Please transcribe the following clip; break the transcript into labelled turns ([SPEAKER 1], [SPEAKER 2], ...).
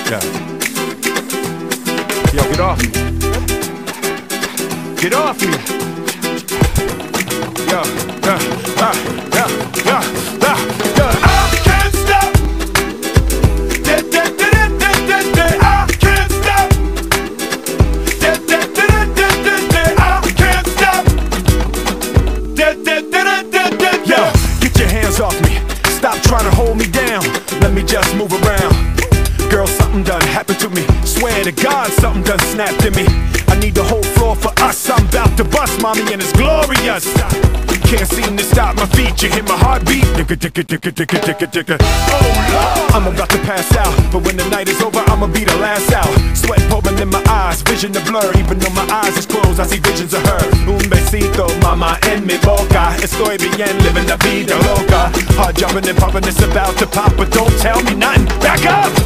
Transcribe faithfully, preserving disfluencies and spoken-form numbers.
[SPEAKER 1] Yeah. Yo, get off me. Get off me. Yo, yeah, yeah, yeah, yeah, yeah, yeah. I can't stop. Da, da, da, da, da, da, da. I can't stop. Da, da, da, da, da, da, da. I can't stop. Da, da, da, da, da, da. Yo, get your hands off me. Stop trying to hold me down. Let me just move around. Girl, something done happened to me. Swear to God, something done snapped in me. I need the whole floor for us. I'm about to bust, mommy, and it's glorious. Can't seem to stop my feet. You hear my heartbeat. Oh Lord, I'm about to pass out, but when the night is over, I'ma be the last out. Sweat pouring in my eyes, vision to blur. Even though my eyes is closed, I see visions of her. Un besito, mama, en mi boca. Estoy bien, living la vida loca. Hard jumping and popping, it's about to pop, but don't tell me nothing. Back up.